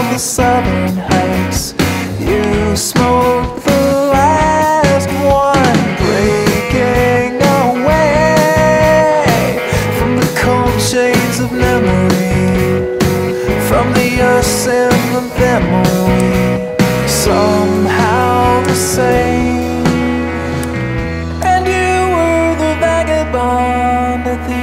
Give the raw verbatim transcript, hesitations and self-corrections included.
the southern heights. You smoked the last one, breaking away from the cold chains of memory, from the earth's and memory, somehow the same. And you were the vagabond at the